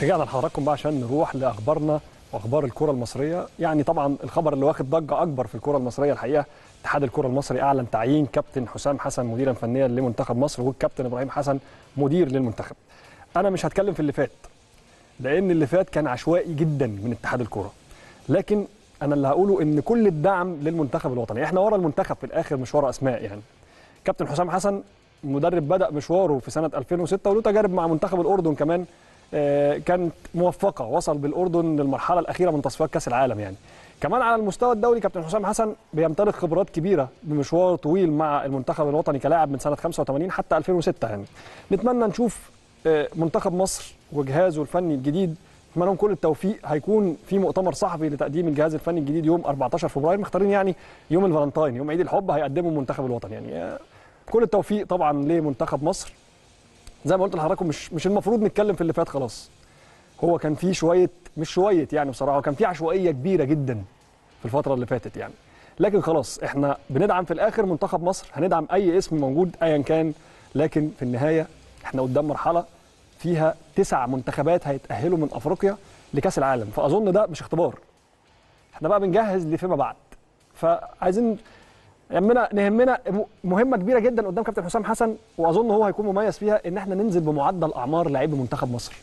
رجعنا لحضراتكم بقى عشان نروح لاخبارنا واخبار الكره المصريه. يعني طبعا الخبر اللي واخد ضجه اكبر في الكره المصريه الحقيقه، اتحاد الكره المصري اعلن تعيين كابتن حسام حسن مديرا فنيا لمنتخب مصر والكابتن ابراهيم حسن مدير للمنتخب. انا مش هتكلم في اللي فات لان اللي فات كان عشوائي جدا من اتحاد الكره، لكن انا اللي هقوله ان كل الدعم للمنتخب الوطني. احنا ورا المنتخب في الاخر، مش ورا اسماء. يعني كابتن حسام حسن مدرب بدأ مشواره في سنة 2006 وله تجارب مع منتخب الأردن كمان كانت موفقة، وصل بالأردن للمرحلة الأخيرة من تصفيات كأس العالم. يعني كمان على المستوى الدولي كابتن حسام حسن بيمتلك خبرات كبيرة بمشوار طويل مع المنتخب الوطني كلاعب من سنة 85 حتى 2006. يعني نتمنى نشوف منتخب مصر وجهازه الفني الجديد، نتمنى لهم كل التوفيق. هيكون في مؤتمر صحفي لتقديم الجهاز الفني الجديد يوم 14 فبراير، مختارين يعني يوم الفالنتاين، يوم عيد الحب، هيقدموا المنتخب الوطني. يعني كل التوفيق طبعا لمنتخب مصر. زي ما قلت لحضراتكم مش المفروض نتكلم في اللي فات، خلاص. هو كان فيه شويه، مش شويه يعني بصراحه، كان فيه عشوائيه كبيره جدا في الفتره اللي فاتت يعني. لكن خلاص احنا بندعم في الاخر منتخب مصر، هندعم اي اسم موجود ايا كان، لكن في النهايه احنا قدام مرحله فيها 9 منتخبات هيتاهلوا من افريقيا لكاس العالم، فاظن ده مش اختبار. احنا بقى بنجهز لفيما بعد، فعايزين نهمنا مهمه كبيره جدا قدام كابتن حسام حسن، واظن هو هيكون مميز فيها، ان احنا ننزل بمعدل اعمار لاعبي منتخب مصر،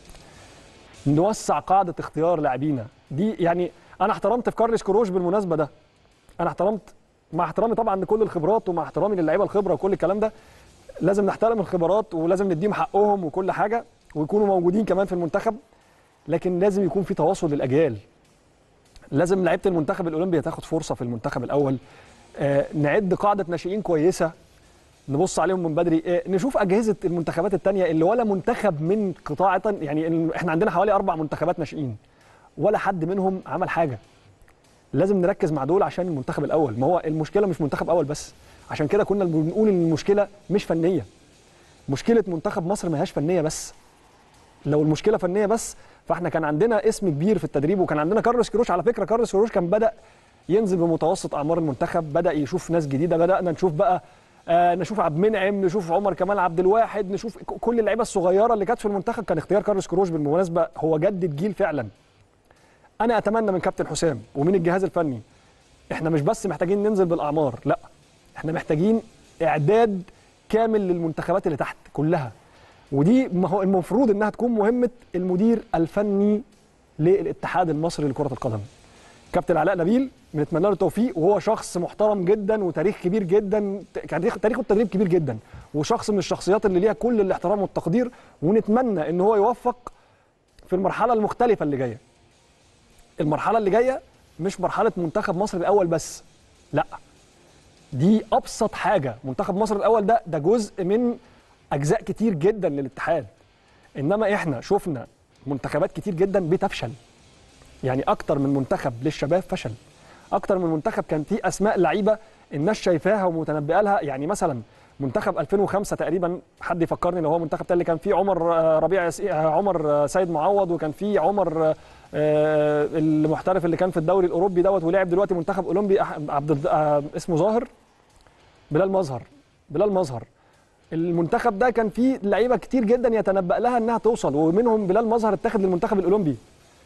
نوسع قاعده اختيار لاعبينا دي. يعني انا احترمت في كارلوس كروش بالمناسبه ده، انا احترمت، مع احترامي طبعا لكل الخبرات ومع احترامي للعيبه الخبره وكل الكلام ده، لازم نحترم الخبرات ولازم نديهم حقهم وكل حاجه ويكونوا موجودين كمان في المنتخب، لكن لازم يكون في تواصل للاجيال. لازم لعيبه المنتخب الاولمبي تاخد فرصه في المنتخب الاول. نعد قاعده ناشئين كويسه نبص عليهم من بدري. نشوف اجهزه المنتخبات الثانيه اللي ولا منتخب من قطاع، يعني احنا عندنا حوالي 4 منتخبات ناشئين ولا حد منهم عمل حاجه. لازم نركز مع دول عشان المنتخب الاول. ما هو المشكله مش منتخب اول بس، عشان كده كنا بنقول ان المشكله مش فنيه. مشكله منتخب مصر ما هياش فنيه بس. لو المشكله فنيه بس فاحنا كان عندنا اسم كبير في التدريب، وكان عندنا كارلوس كروش. على فكره كارلوس كروش كان بدأ ينزل بمتوسط اعمار المنتخب، بدا يشوف ناس جديده، بدانا نشوف بقى نشوف عبد المنعم، نشوف عمر كمال عبد الواحد، نشوف كل اللعيبه الصغيره اللي كانت في المنتخب. كان اختيار كارلوس كروش بالمناسبه هو جدد جيل فعلا. انا اتمنى من كابتن حسام ومن الجهاز الفني، احنا مش بس محتاجين ننزل بالاعمار، لا احنا محتاجين اعداد كامل للمنتخبات اللي تحت كلها، ودي ما هو المفروض انها تكون مهمه المدير الفني للاتحاد المصري لكره القدم. كابتن علاء نبيل بنتمنى له التوفيق، وهو شخص محترم جدا وتاريخ كبير جدا، تاريخه التدريب كبير جدا، وشخص من الشخصيات اللي ليها كل الاحترام والتقدير، ونتمنى ان هو يوفق في المرحله المختلفه اللي جايه. المرحله اللي جايه مش مرحله منتخب مصر الاول بس، لا دي ابسط حاجه. منتخب مصر الاول ده جزء من اجزاء كتير جدا للاتحاد، انما احنا شفنا منتخبات كتير جدا بتفشل. يعني اكتر من منتخب للشباب فشل، اكتر من منتخب كان فيه اسماء لعيبه الناس شايفاها ومتنبئه لها. يعني مثلا منتخب 2005 تقريبا، حد يفكرني لو هو منتخب اللي كان فيه عمر ربيع، عمر سيد معوض، وكان فيه عمر المحترف اللي كان في الدوري الاوروبي دوت ولعب دلوقتي منتخب اولمبي، عبد اسمه ظاهر، بلال مظهر. المنتخب ده كان فيه لعيبه كتير جدا يتنبأ لها انها توصل، ومنهم بلال مظهر اتخذ للمنتخب الاولمبي.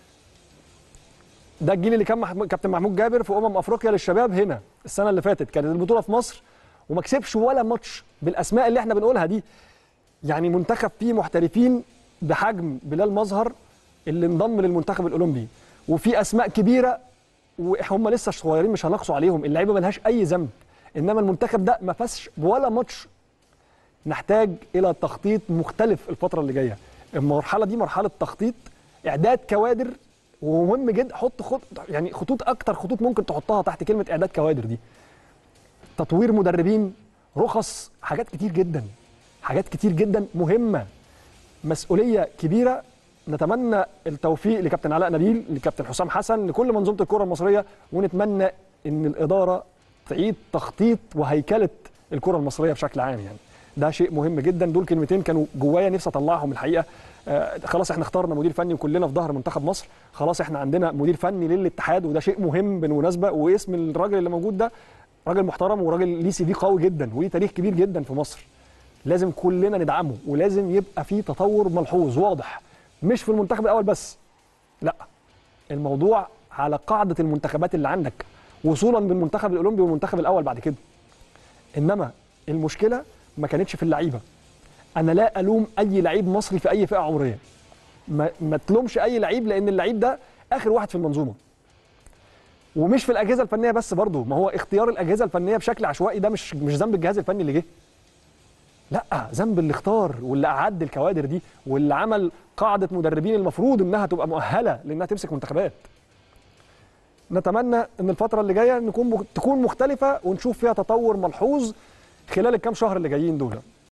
ده الجيل اللي كان كابتن محمود جابر في افريقيا للشباب هنا السنه اللي فاتت، كانت البطوله في مصر وما كسبش ولا ماتش بالاسماء اللي احنا بنقولها دي. يعني منتخب فيه محترفين بحجم بلال مظهر اللي انضم للمنتخب الاولمبي، وفي اسماء كبيره وهم لسه صغيرين مش هنقصوا عليهم، اللعيبه ملهاش اي ذنب، انما المنتخب ده ما فازش ولا ماتش. نحتاج الى تخطيط مختلف الفتره اللي جايه. المرحله دي مرحله تخطيط، اعداد كوادر، ومهم جدا حط يعني خطوط، اكتر خطوط ممكن تحطها تحت كلمه اعداد كوادر دي. تطوير مدربين، رخص، حاجات كتير جدا مهمه، مسؤوليه كبيره. نتمنى التوفيق لكابتن علاء نبيل، لكابتن حسام حسن، لكل منظومه الكره المصريه، ونتمنى ان الاداره تعيد تخطيط وهيكله الكره المصريه بشكل عام. يعني ده شيء مهم جدا. دول كلمتين كانوا جوايا نفسي اطلعهم الحقيقه. خلاص احنا اخترنا مدير فني وكلنا في ظهر منتخب مصر، خلاص احنا عندنا مدير فني للاتحاد، وده شيء مهم بالمناسبه. واسم الراجل اللي موجود ده راجل محترم وراجل ليه CV قوي جدا وليه تاريخ كبير جدا في مصر، لازم كلنا ندعمه، ولازم يبقى في تطور ملحوظ واضح مش في المنتخب الاول بس، لا، الموضوع على قاعده المنتخبات اللي عندك وصولا بالمنتخب الاولمبي والمنتخب الاول بعد كده. انما المشكله ما كانتش في اللعيبه. انا لا الوم اي لعيب مصري في اي فئه عمريه، ما تلومش اي لعيب، لان اللعيب ده اخر واحد في المنظومه. ومش في الاجهزه الفنيه بس برضه، ما هو اختيار الاجهزه الفنيه بشكل عشوائي ده مش ذنب الجهاز الفني اللي جه، لا، ذنب اللي اختار واللي اعد الكوادر دي واللي عمل قاعده مدربين المفروض انها تبقى مؤهله لانها تمسك منتخبات. نتمنى ان الفتره اللي جايه تكون مختلفه ونشوف فيها تطور ملحوظ خلال الكام شهر اللي جايين دول.